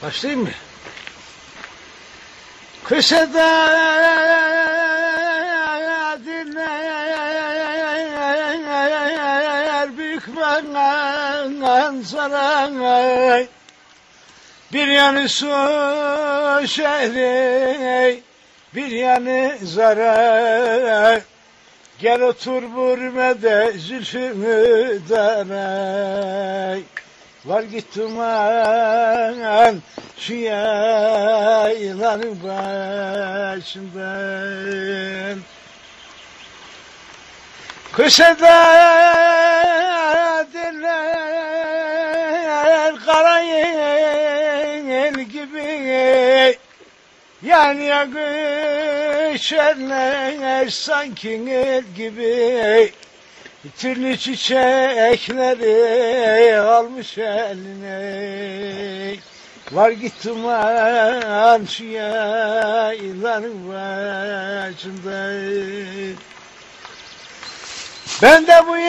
Başlayayım mı? Köşede dinler büyük manzara, bir yanı su şehri, bir yanı zarar. Gel otur burmede zülfümü daray. Var git duman şu yaylanın başından. Köşede dinler kara yel gibi, yan yakışırlar sanki el gibi. Türlü çiçekleri almış eline. Var git duman şu yaylanın başından. Ben de bu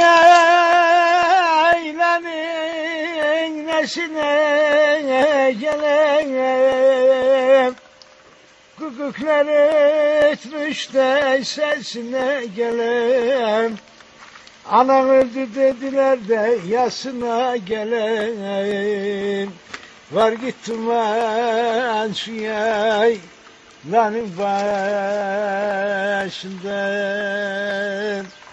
yaylanın nesine geleyim. Guguklar etmiş de sesine geleyim. Anan öldü dediler de yasına geleyim. Var git duman şu yaylanın başından.